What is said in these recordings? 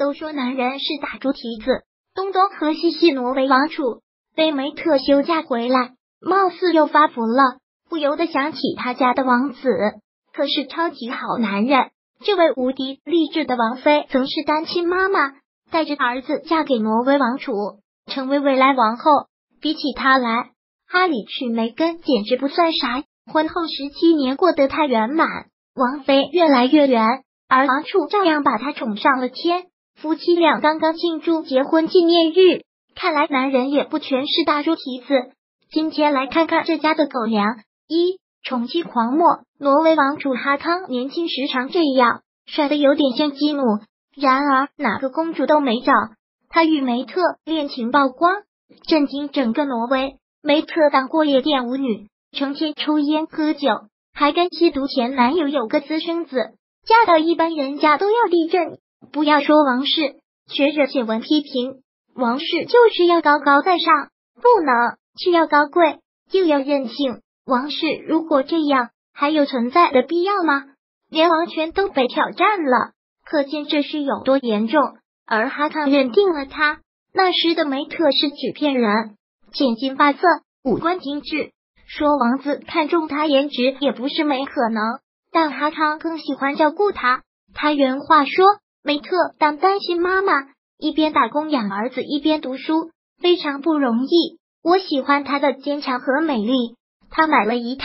都说男人是大猪蹄子，东东和西西挪威王储被梅特休假回来，貌似又发福了，不由得想起他家的王子可是超级好男人。这位无敌励志的王妃曾是单亲妈妈，带着儿子嫁给挪威王储，成为未来王后。比起他来，哈里娶梅根简直不算啥，婚后17年过得太圆满，王妃越来越圆，而王储照样把她宠上了天。夫妻俩刚刚庆祝结婚纪念日，看来男人也不全是大猪蹄子。今天来看看这家的狗粮。一、宠妻狂魔。挪威王储哈康年轻时常这样，帅得有点像基努，然而哪个公主都没找。他与梅特恋情曝光，震惊整个挪威。梅特当过夜店舞女，成天抽烟喝酒，还跟吸毒前男友有个私生子，嫁到一般人家都要地震。不要说王室，学者写文批评，王室就是要高高在上，不能既要高贵又要任性。王室如果这样，还有存在的必要吗？连王权都被挑战了，可见这事有多严重。而哈康认定了他，那时的梅特是纸片人，浅金发色，五官精致，说王子看中他颜值也不是没可能，但哈康更喜欢照顾他。他原话说，梅特当单亲妈妈，一边打工养儿子一边读书，非常不容易。我喜欢她的坚强和美丽。他买了一套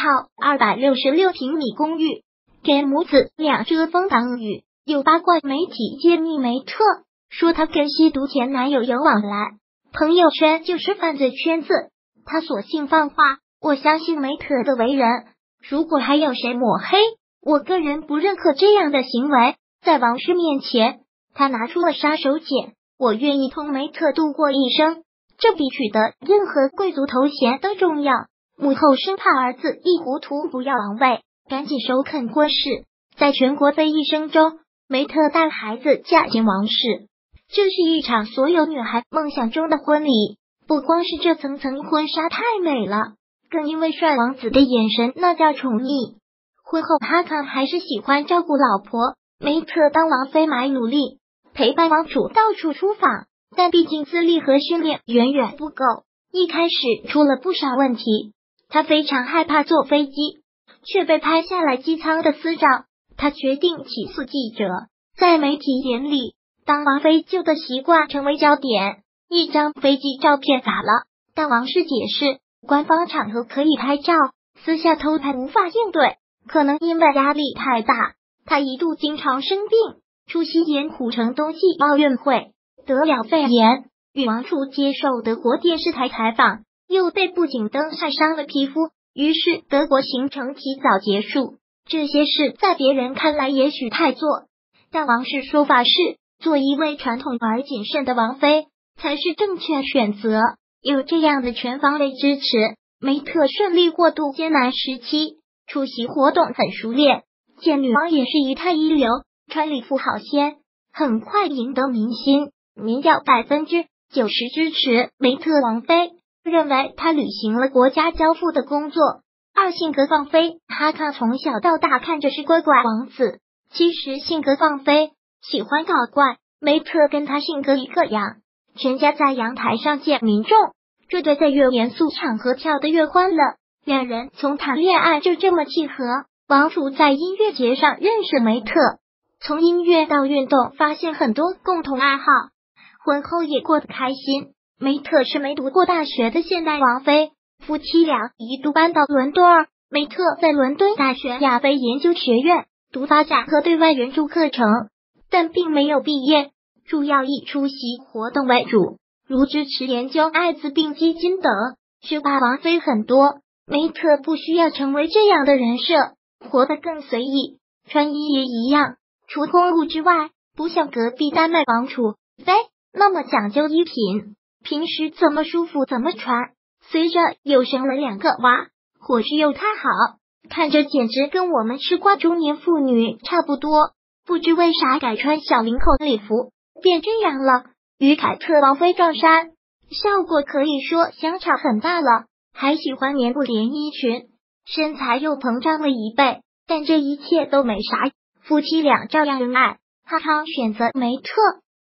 266平米公寓，给母子俩遮风挡雨。有八卦媒体揭秘梅特，说他跟吸毒前男友有往来，朋友圈就是犯罪圈子。他索性放话，我相信梅特的为人，如果还有谁抹黑，我个人不认可这样的行为。在王室面前，他拿出了杀手锏，我愿意同梅特度过一生，这比取得任何贵族头衔都重要。母后生怕儿子一糊涂不要王位，赶紧首肯婚事。在全国非议声中，梅特带孩子嫁进王室，这是一场所有女孩梦想中的婚礼。不光是这层层婚纱太美了，更因为帅王子的眼神那叫宠溺。婚后哈康还是喜欢照顾老婆，梅特当王妃蛮努力，陪伴王储到处出访，但毕竟资历和训练远远不够，一开始出了不少问题。他非常害怕坐飞机，却被拍下来机舱的私照。他决定起诉记者。在媒体眼里，当王妃旧的习惯成为焦点，一张飞机照片咋了？但王室解释，官方场合可以拍照，私下偷拍无法应对，可能因为压力太大。他一度经常生病，出席盐湖城冬季奥运会得了肺炎，与王储接受德国电视台采访，又被布景灯晒伤了皮肤，于是德国行程提早结束。这些事在别人看来也许太做，但王室说法是，做一位传统而谨慎的王妃才是正确选择。有这样的全方位支持，梅特顺利过渡艰难时期，出席活动很熟练，见女王也是一态一流，穿礼服好仙，很快赢得民心，民调90%支持梅特王妃，认为她履行了国家交付的工作。二、性格放飞。哈康从小到大看着是乖乖王子，其实性格放飞，喜欢搞怪。梅特跟他性格一个样，全家在阳台上见民众，这对在越严肃场合跳得越欢乐。两人从谈恋爱就这么契合。王储在音乐节上认识梅特，从音乐到运动发现很多共同爱好，婚后也过得开心。梅特是没读过大学的现代王妃，夫妻俩一度搬到伦敦。梅特在伦敦大学亚非研究学院读发展和对外援助课程，但并没有毕业，主要以出席活动为主，如支持研究艾滋病基金等。学霸王妃很多，梅特不需要成为这样的人设，活得更随意，穿衣也一样，除公务之外，不像隔壁丹麦王储妃那么讲究衣品，平时怎么舒服怎么穿。随着又生了2个娃，伙食又太好，看着简直跟我们吃瓜中年妇女差不多。不知为啥改穿小领口礼服变这样了，与凯特王妃撞衫，效果可以说相差很大了。还喜欢棉布连衣裙，身材又膨胀了1倍，但这一切都没啥，夫妻俩照样恩爱。哈康选择梅特，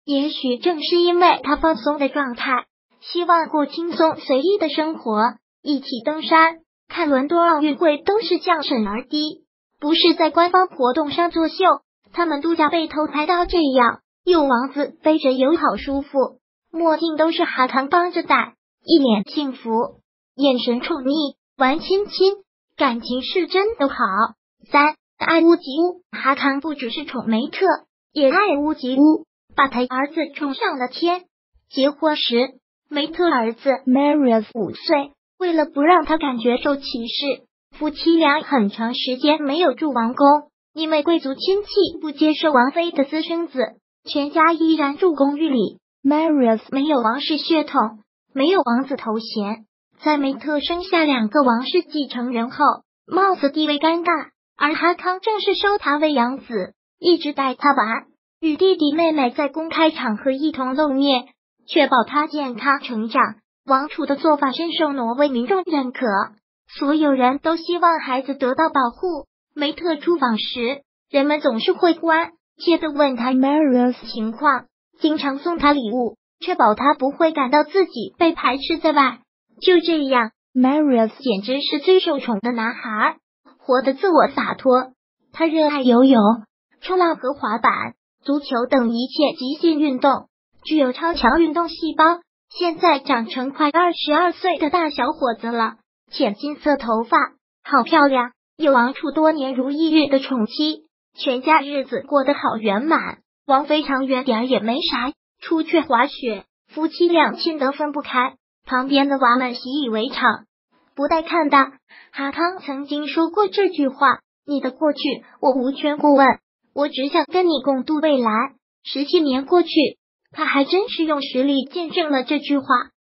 也许正是因为他放松的状态，希望过轻松随意的生活，一起登山、看伦敦奥运会都是降审而低，不是在官方活动上作秀。他们度假被偷拍到这样，有王子背着游好舒服，墨镜都是哈康帮着戴，一脸幸福，眼神宠溺，玩亲亲，感情是真的好。3. 爱屋及乌，哈康不只是宠梅特，也爱屋及乌，把他儿子宠上了天。结婚时，梅特儿子 Marius 5岁，为了不让他感觉受歧视，夫妻俩很长时间没有住王宫，因为贵族亲戚不接受王妃的私生子，全家依然住公寓里。Marius 没有王室血统，没有王子头衔，在梅特生下2个王室继承人后，貌似地位尴尬，而哈康正是收他为养子，一直带他玩，与弟弟妹妹在公开场合一同露面，确保他健康成长。王储的做法深受挪威民众认可，所有人都希望孩子得到保护。梅特出访时，人们总是会关切地问他 Marius 情况，经常送他礼物，确保他不会感到自己被排斥在外。就这样， Marius 简直是最受宠的男孩，活得自我洒脱。他热爱游泳、冲浪和滑板、足球等一切极限运动，具有超强运动细胞，现在长成快22岁的大小伙子了，浅金色头发，好漂亮，有王储多年如一日的宠妻，全家日子过得好圆满。王妃长远点也没啥，出去滑雪，夫妻俩亲得分不开，旁边的娃们习以为常，不带看的。哈康曾经说过这句话，你的过去我无权过问，我只想跟你共度未来。17年过去，他还真是用实力见证了这句话。